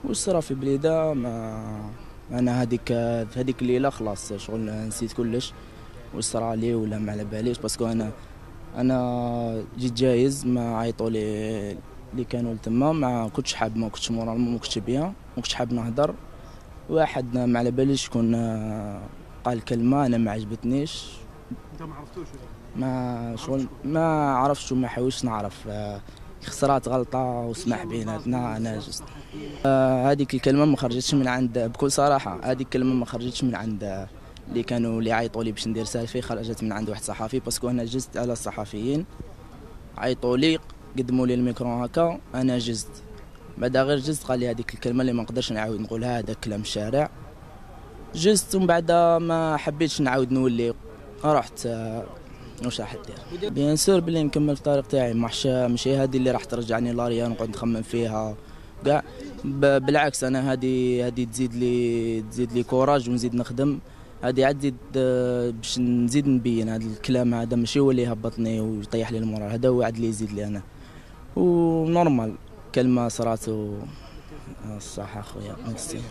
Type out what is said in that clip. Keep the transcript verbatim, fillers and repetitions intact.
واش صرا في بليده ما انا هذيك في هذيك الليله خلاص شغل نسيت كلش واش صرا لي ولا ما على باليش، باسكو انا انا جيت جايز ما عيطوا لي اللي كانوا تما، ما كنتش حاب، ما كنتش مورال، ما كنتش بيان، ما كنتش حاب نهضر. واحد ما على باليش شكون قال كلمه انا ما عجبتنيش. انت ما عرفتوش؟ ما شغل ما عرفتش وما حاولتش نعرف. خسرات غلطه وسمح بيناتنا. انا جست هذيك الكلمه ما خرجتش من عند، بكل صراحه هذيك الكلمه ما خرجتش من عند اللي كانوا اللي عيطوا لي باش ندير سيلفي، خرجت من عند واحد صحفي. باسكو انا جزت على الصحفيين، عيطوا لي قدموا لي الميكرو هكا، انا جزت بعدا غير جزت قال لي هذيك الكلمه اللي ما نقدرش نعاود نقولها، هذا كلام الشارع. جزت ومن بعد ما حبيتش نعاود نولي، رحت. واش راح دير؟ بيان سور بلي نكمل في الطريق تاعي، ماحش ماشي هذه اللي راح ترجعني لاريا نقعد نخمم فيها كاع. بالعكس انا هذه هذه تزيد لي تزيد لي كوراج ونزيد نخدم. هذه عاد تزيد باش نزيد نبين هذا الكلام هذا ماشي هو اللي يهبطني ويطيح لي المورال، هذا هو عاد اللي يزيد لي انا. ونورمال كلمه صرات. الصح اخويا.